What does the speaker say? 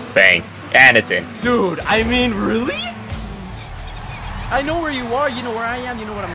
Bang. And it's in. Dude, I mean, really? I know where you are, you know where I am, you know what I'm